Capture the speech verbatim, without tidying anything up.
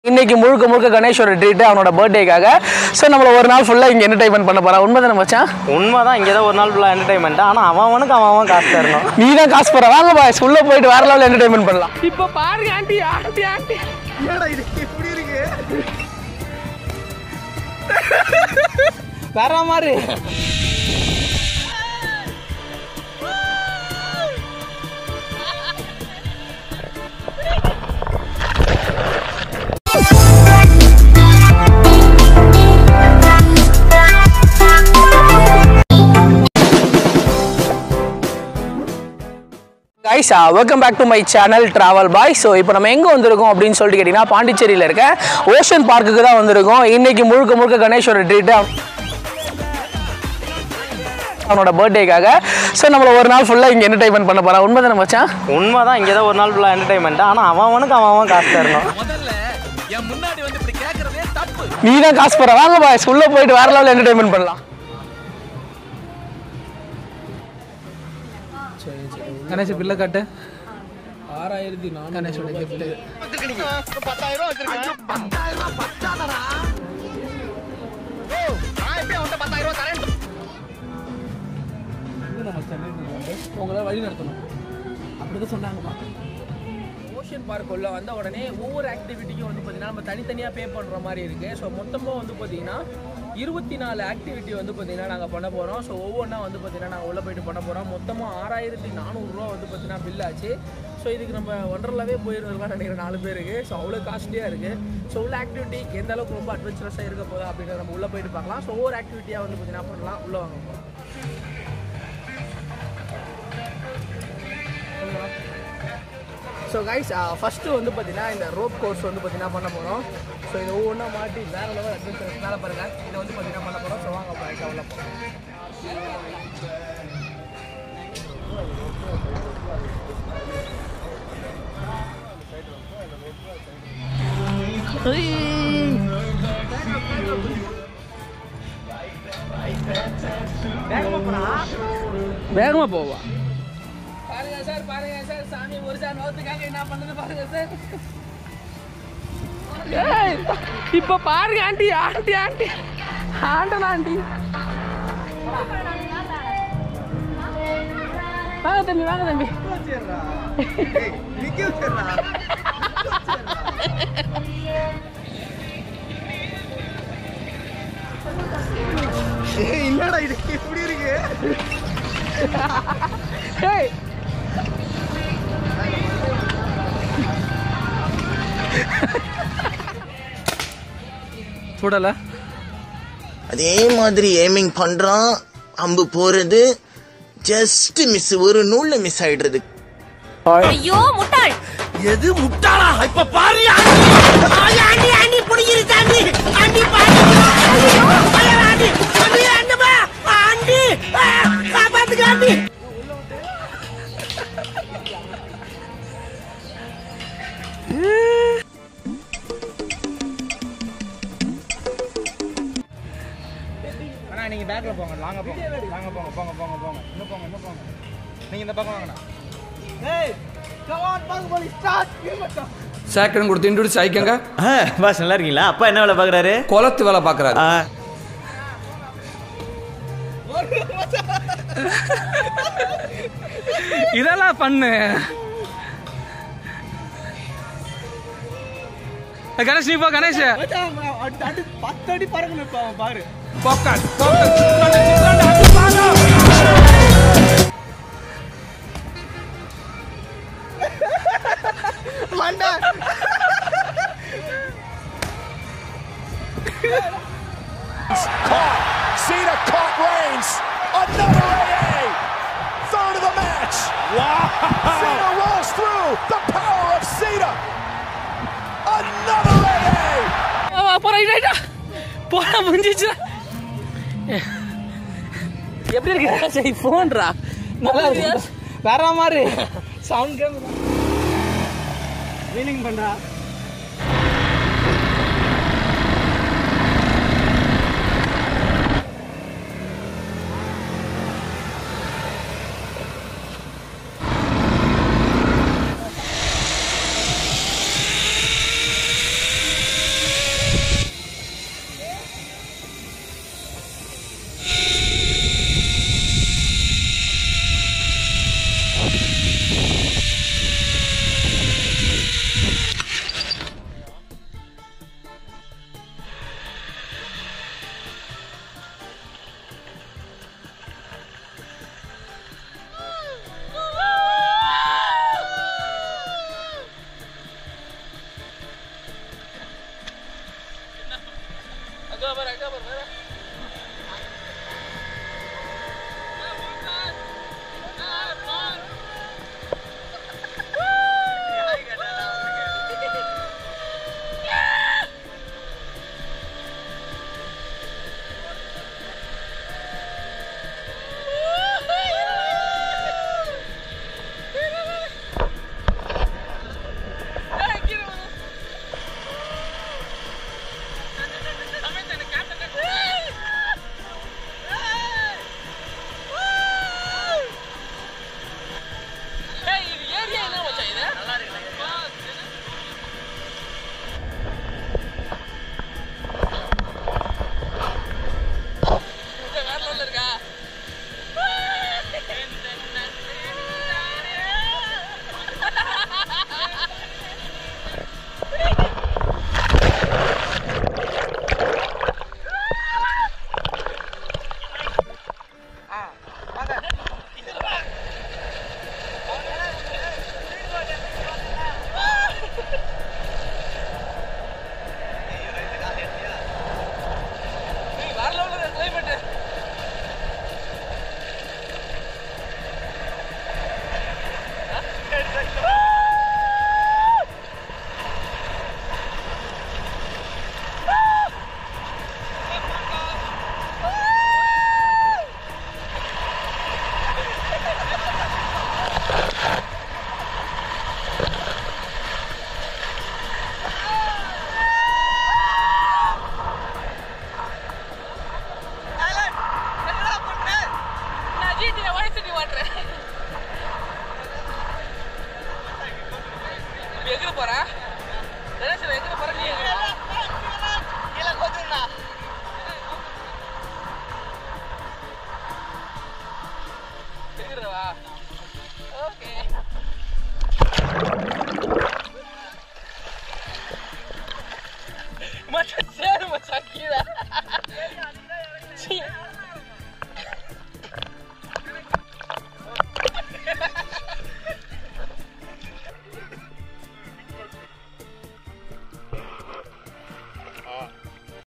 இன்னைக்கு முழுக்க முழுக்க கணேஷோட ட்ரீட் அவனோட பர்த்டேக்காக. ஸோ நம்மள ஒரு நாள் ஃபுல்லாக இங்கே என்டர்டைன்மெண்ட் பண்ண போகிறா. உண்மை தானே மச்சான்? உண்மை தான். இங்கே தான் ஒரு நாள் ஃபுல்லாக என்டர்டைன்மெண்ட். ஆனால் அவன் அவனுக்கு அவன் அவன் காசு தரணும். நீ தான் காசு போகிற. வாங்க பாய்ஸ் உள்ளே போயிட்டு வேற லெவலில் என்டர்டைன்மெண்ட் பண்ணலாம். இப்போ பாருங்க ஆண்டி ஆண்டி ஆண்டி என்னடா இது இப்படி இருக்கு? வேற மாதிரி guys, uh, welcome back to my channel Travel Boy. So இப்போ நம்ம எங்கே வந்திருக்கோம் அப்படின்னு சொல்லிட்டு கேட்டிங்கன்னா பாண்டிச்சேரியில் இருக்க ஓஷன் பார்க்குக்கு தான் வந்திருக்கோம். இன்னைக்கு முழுக்க முழுக்க கணேஷோட ட்ரீட் அவனோட பர்த்டேக்காக. ஸோ நம்மள ஒரு நாள் ஃபுல்லாக இங்கே என்டர்டைன்மெண்ட் பண்ண போகிறா. உண்மை தானே மச்சான்? உண்மை தான். இங்கே தான் ஒரு நாள் ஃபுல்லாக என்டர்டைன்மெண்ட். ஆனால் அவன் அவனுக்கு அவன் அவன் காசு தரணும். நீ தான் காசு போகிற. வாங்க பாய்ஸ் உள்ளே போயிட்டு வேற லெவலில் என்டர்டைன்மெண்ட் பண்ணலாம். கணேஷ் பில்லை காட்டு. ஆறாயிரத்தி நானூறு கணேஷோட கிஃப்ட். பத்தாயிரம் ரூபா வச்சிருக்கேன். பத்தாயிரம் ரூபா பத்தாதடா. ஓ நான் எப்ப அவன்கிட்ட பத்தாயிரம் ரூபா தரேன். நம்ம சென்னை உங்களை வழி நடத்தணும் அப்படிதான் சொன்னாங்கப்பா. ஓஷன் பார்க் உள்ள வந்த உடனே ஒவ்வொரு ஆக்டிவிட்டிக்கும் வந்து பார்த்தீங்கன்னா நம்ம தனித்தனியாக பே பண்ணுற மாதிரி இருக்குது. ஸோ மொத்தமாக வந்து பார்த்தீங்கன்னா இருபத்தி நாலு ஆக்டிவிட்டி வந்து பார்த்தீங்கன்னா நாங்கள் பண்ண போகிறோம். ஸோ ஒவ்வொன்றா வந்து பார்த்தீங்கன்னா நாங்கள் உள்ளே போய்ட்டு பண்ண போகிறோம். மொத்தமாக ஆறாயிரத்தி நானூறுரூவா வந்து பார்த்தீங்கன்னா பில் ஆச்சு. ஸோ இதுக்கு நம்ம ஒன்றரைலாவே போயிருக்கலாம் நினைக்கிற நாலு பேருக்கு. ஸோ அவ்வளோ காஸ்ட்லியாக இருக்குது. ஸோ உள்ள ஆக்டிவிட்டி எந்த அளவுக்கு ரொம்ப அட்வென்ச்சரஸாக இருக்க போதா அப்படின்றத நம்ம உள்ளே போய்ட்டு பார்க்கலாம். ஸோ ஒவ்வொரு ஆக்டிவிட்டியாக வந்து பார்த்தீங்கன்னா பண்ணலாம். உள்ளே வாங்க போகிறோம். ஸோ கைஸ் ஃபஸ்ட்டு வந்து பார்த்தீங்கன்னா இந்த ரோப் கோர்ஸ் வந்து பார்த்தீங்கன்னா பண்ண போகிறோம். ஸோ இது ஒவ்வொன்றா மாட்டி வேறு லெவல் அட்வென்ச்சர்ஸ் மேலே பாருங்கள். இதை வந்து பார்த்தீங்கன்னா பண்ண போகிறோம். ஸோ வாங்க பாய்க்கா உள்ள போகிறோம். வேகமாக போனா வேகமாக போவா. பாருங்க சார் பாருங்க சார் சாமி ஒரு சார் நோத்துக்காக என்ன பண்ணுது பாருங்க சார். இப்ப பாருங்க ஆண்டி ஆண்டி ஆண்டி ஆண்டனா ஆண்டி. வாங்க தம்பி வாங்க தம்பி. இல்லடா இது இப்படி இருக்கு. சுடல அதே மாதிரி ஏமிங் பண்றான். அம்பு போறது ஜஸ்ட் மிஸ், ஒரு நூல்ல மிஸ் ஆயிடுறது. ஐயோ முட்டாள். எது முட்டாளா? இப்ப பாரு ஆண்டி ஆண்டி புடிங்கிரு சாமி. ஆண்டி பாரு. ஆண்டி ஆண்டி ஆண்டமா ஆண்டி காப்பாத்துங்க ஆண்டி. நீங்க பேக்ல போங்க. லாங்க போங்க. லாங்க போங்க. போங்க போங்க போங்க. இன்னும் போங்க இன்னும் போங்க. நீங்க இந்த பக்கம் வாங்கண்ணா. ஏய் கம் ஆன் பாகுபலி ஸ்டார்ட். கிரமட்டம் சேக்கன் கொடுத்து இன்ட்ரோடியூஸ் ஆயிக்கங்க. பாஸ் நல்லா இருக்கீங்களா? அப்பா என்ன வேலை பார்க்கறாரு? குளத்து வேலை பார்க்கறாரு. இதெல்லாம் பண்ணு. கணேஷ் நீ போ. கணேஷ் பத்து அடி பறக்கணும் பாரு. Focus, focus. Manda. Caught. Cena caught Reigns. Another A A. Third of the match. Wow. Cena rolls through. The power of Cena. Another A A. போறா ரைட்டா. போறா முடிஞ்சிச்சு. எப்படி இருக்கு? சரி போன்டா. நல்லா இருக்கு. வேற மாதிரி சவுண்ட் கேம் வீலிங் பண்றா. Macam saya macam kira.